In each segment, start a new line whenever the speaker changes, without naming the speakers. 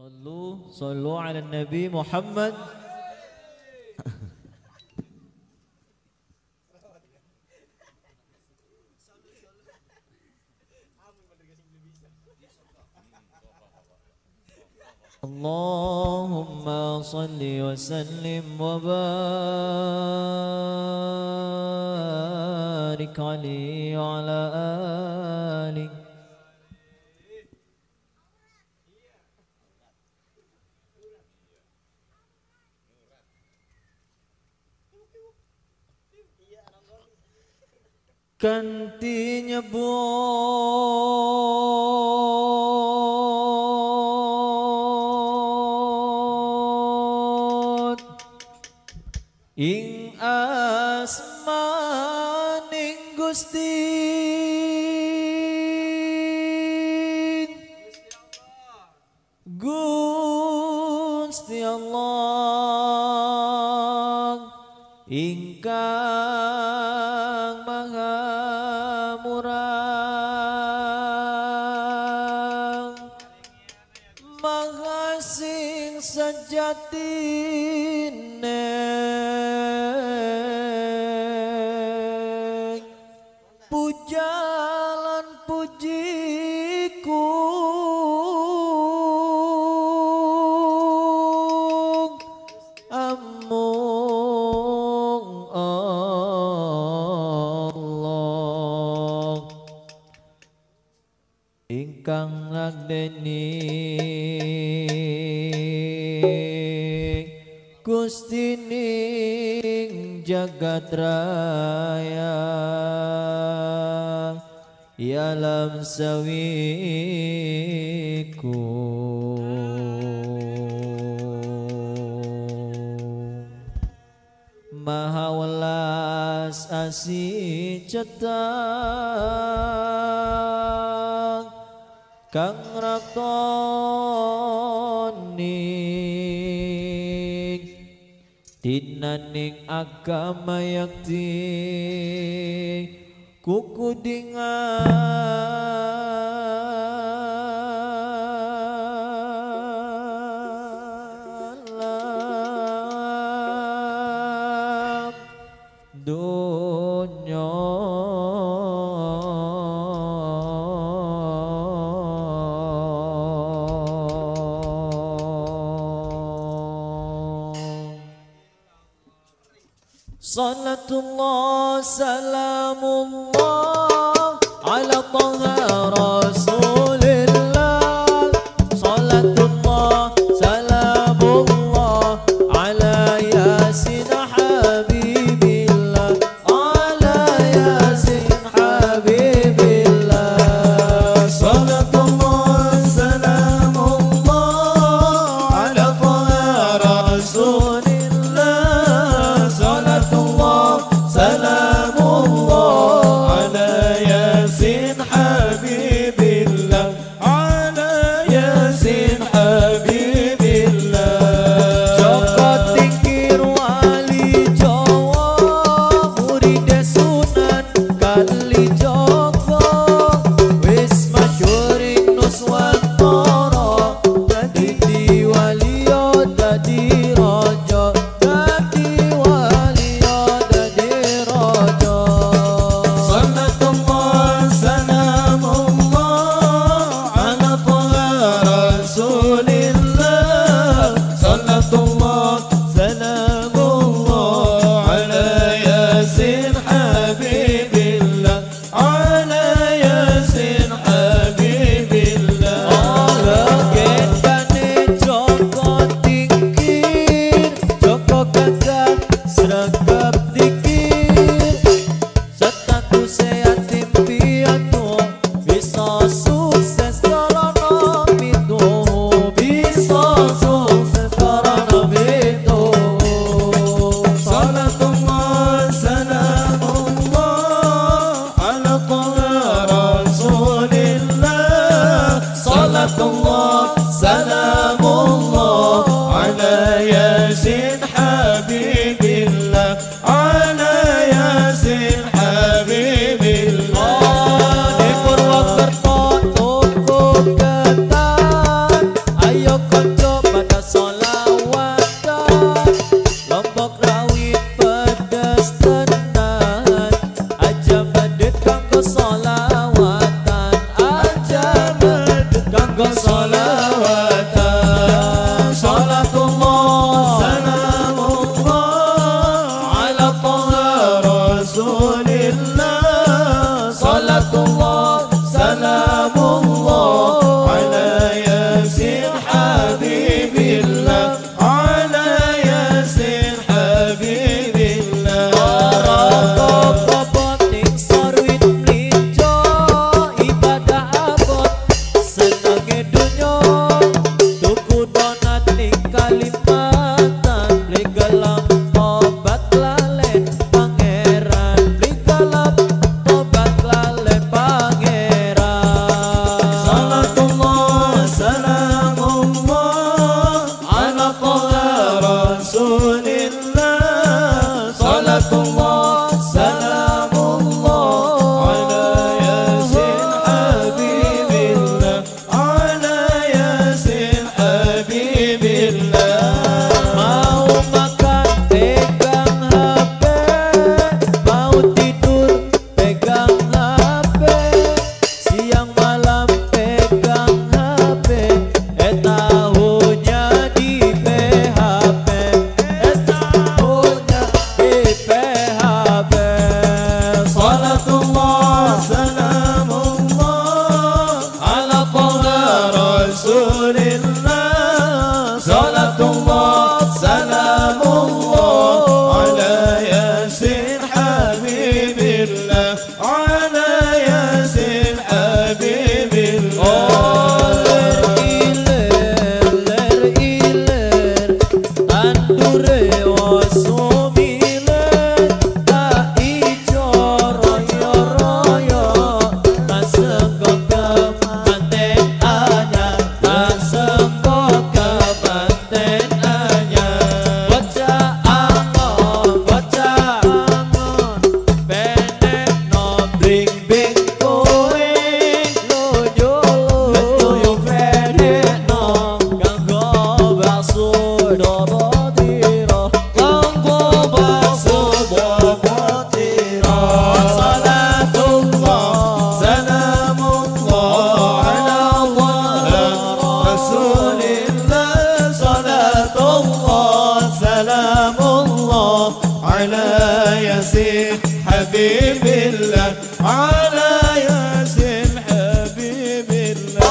صلوا على النبي محمد. اللهم صل وسلم وبارك عليه وعلى آله. Kanti nyebut ing asmaning Gusti Gusti Allah ingkang maha murah maha sing sejatine pujalan pujiku amung Allah ingkang ngagdeni Gusti ning jagat raya ya alam sawiku maha welas asih cetang kang ratoni dinaning agama yakti kuku dingalam dunya Salatullah salamullah ala taha rasulillah. Salatullah salamullah ala yasin habibillah. Ala yasin habibillah. Salatullah salamullah ala taha rasulillah. Di Purwokerto cukup ketat, ayo حبيب الله على ياسين حبيب الله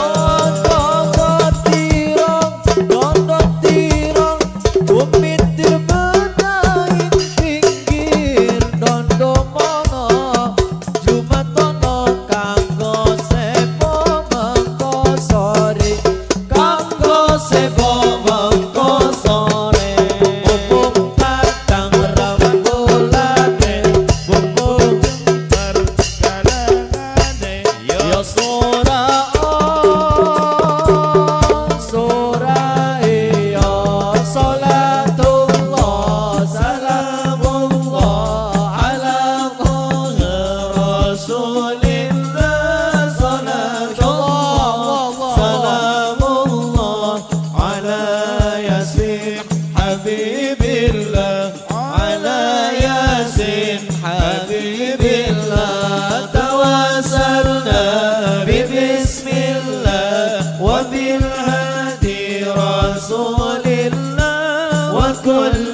كل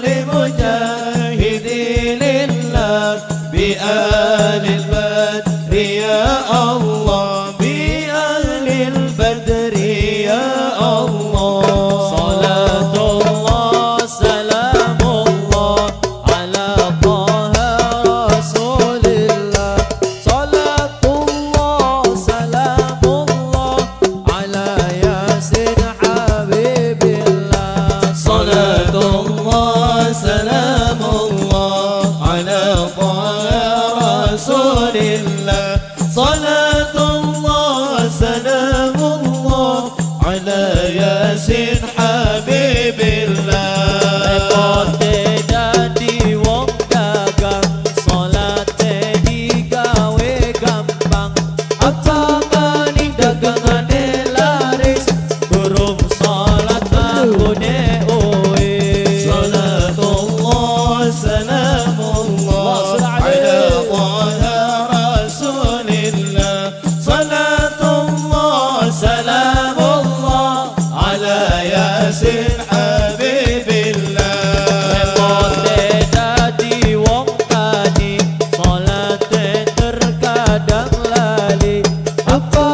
مجاهد لله بآل البدر يا الله بأهل البدر يا الله صلاة الله سلام الله على طه رسول الله صلاة الله سلام الله على ياسين حبيب الله صلاة الله سلام الله على طه رسول الله صلاة الله سلام الله على ياسين حبيب الله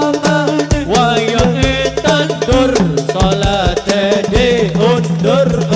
Dur